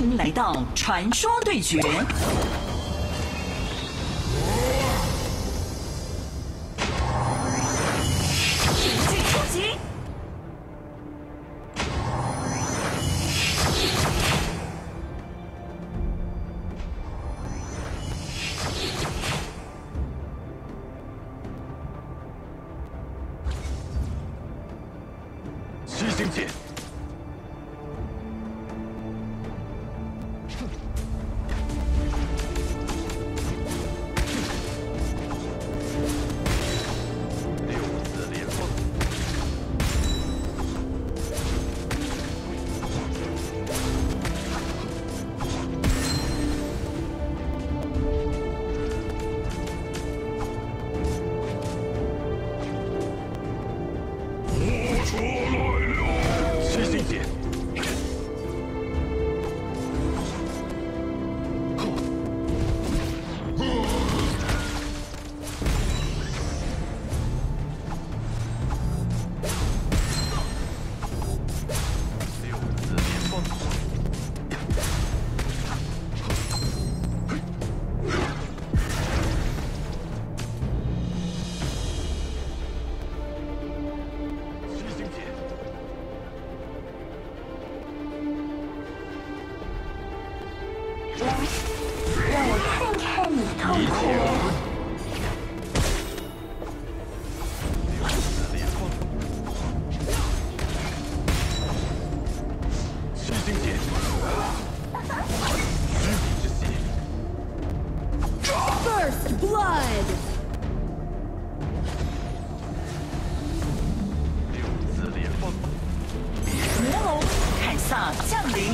迎来到传说对决。引进初级。 七星剑，六字连风，我出来了。 七星剑，六字连风，七星剑。 让我看看你痛苦。 六字连风，七星剑，虚拟之血， First blood. 六字连风， 魔龙凯撒降临。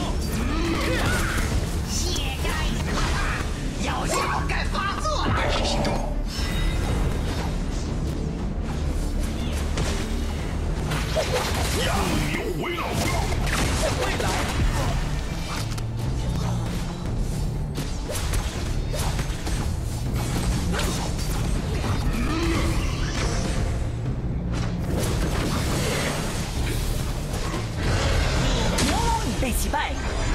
药效该发作了。开始行动。 自有为老。未来。 魔龙已被击败。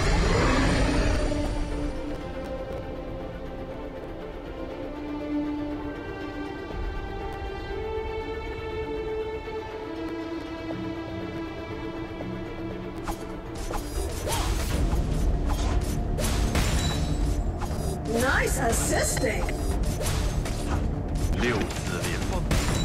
Nice assisting. 六字连风，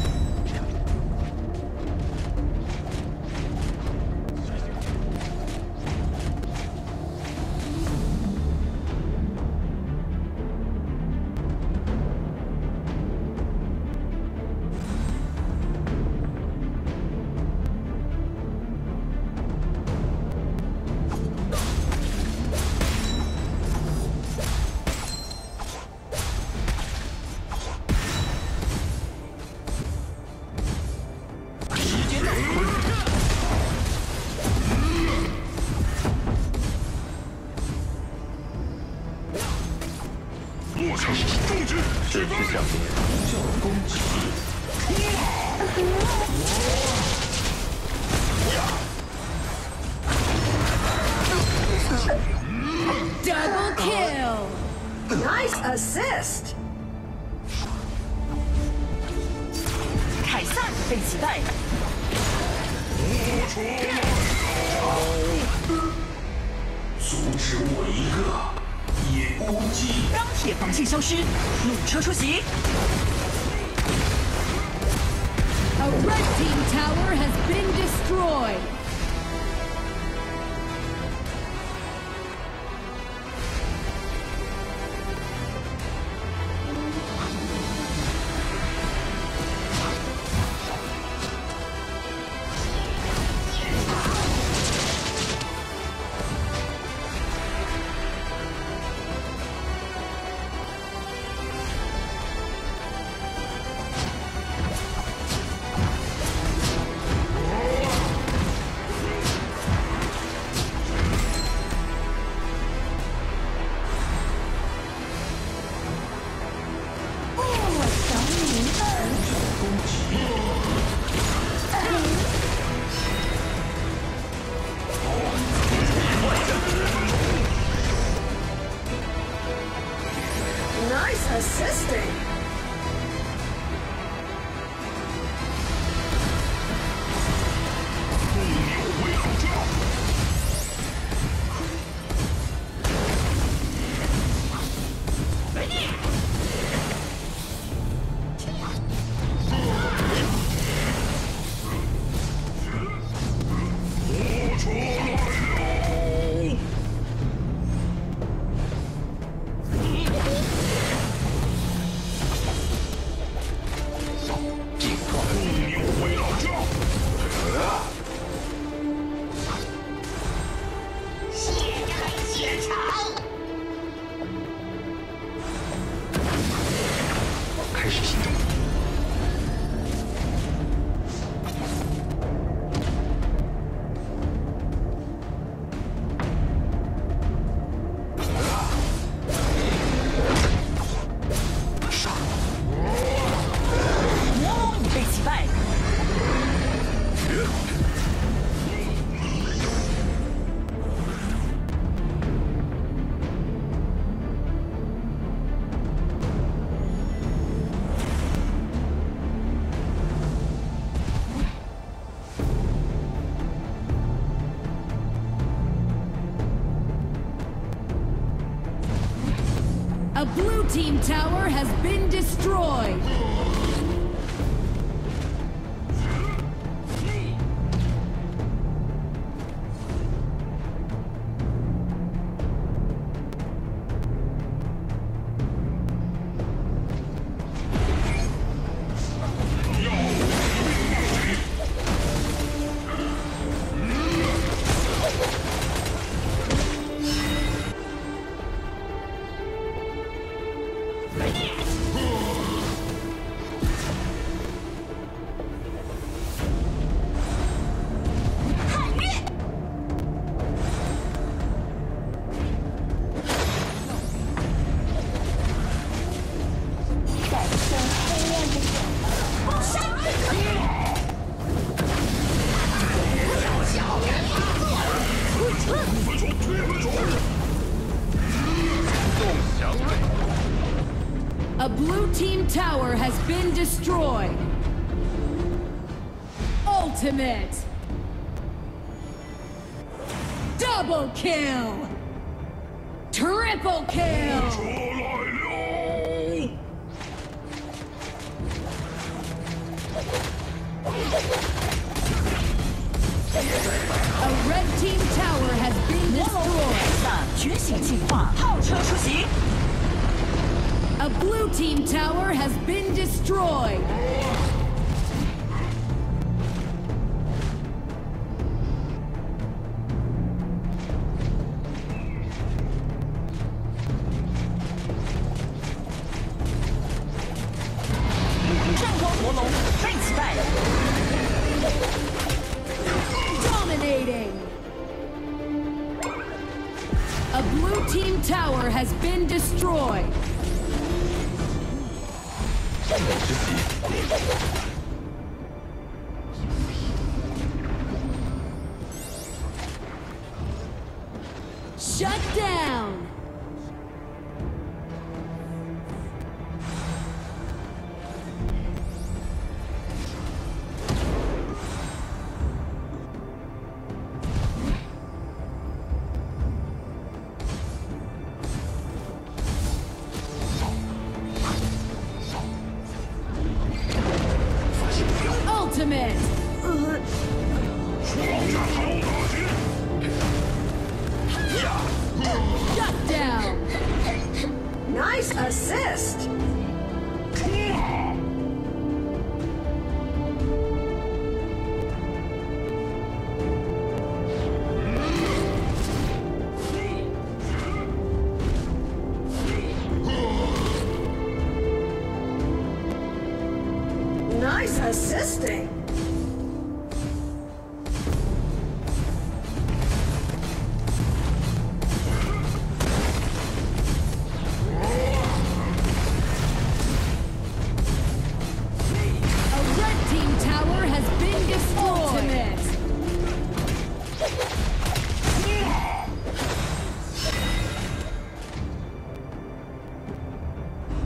落成重击，这是向你呼叫攻击。 Double kill. Nice assist. 凯撒已被击败。 阻止我一个也无济。 钢铁防线消失，弩车出击。 A red team tower has been destroyed. Nice assisting. 不牛为老将。我出来了。不牛为老将。开始行动。上！ 魔龙已被击败。 A blue team tower has been destroyed. A blue team tower has been destroyed. Ultimate. Double kill. Triple kill. 出来了。 A red team tower has been 魔龙 destroyed. 凯撒觉醒计划，炮车出行。 A blue team tower has been destroyed. Dominating. A blue team tower has been destroyed. Shut down. Ultimate. Shut down. Nice assist. Nice assisting. A red team tower has been destroyed. Ultimate.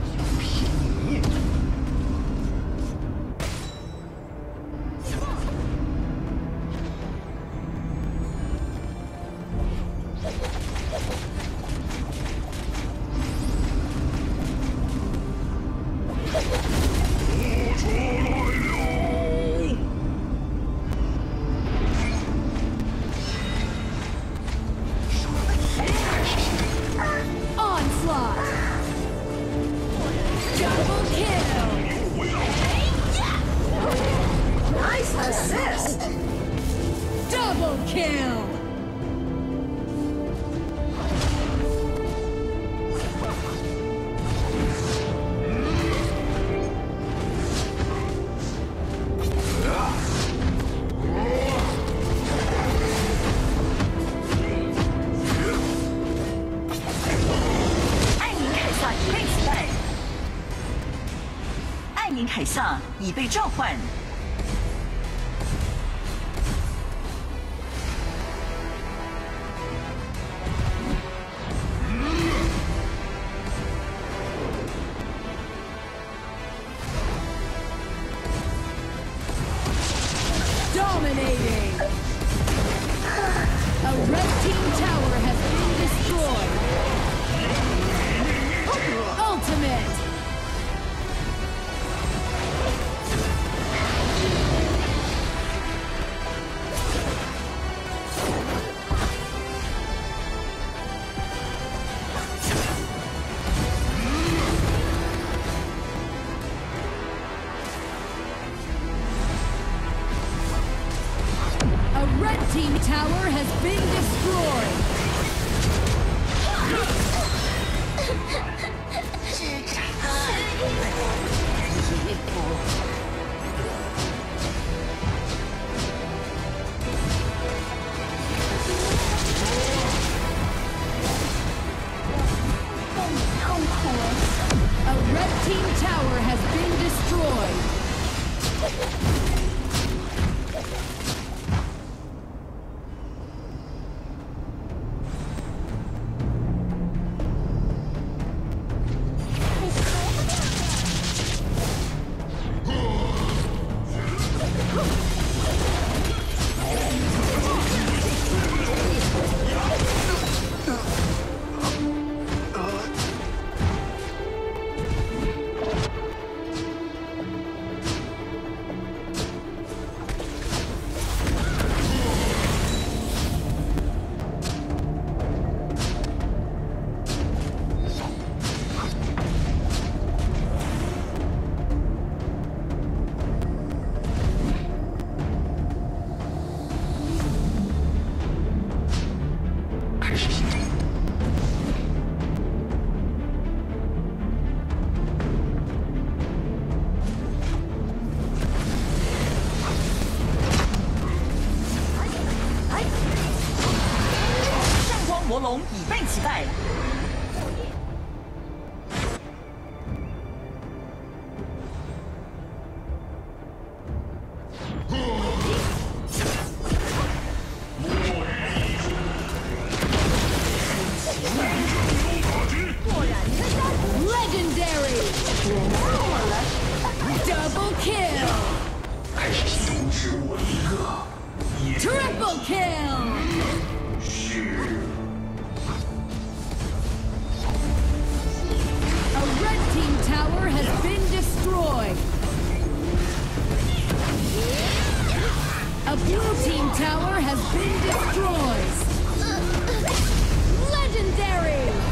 灵凯撒已被召唤。 Dominating! A red team tower has been destroyed! Ultimate! A red team tower has been destroyed! 痛苦。 A red team tower has been destroyed! 圣光魔龙已被击败。 Legendary! Double kill! 阻止我一个，也 Triple kill! 是 A red team tower has been destroyed! A blue team tower has been destroyed! Legendary!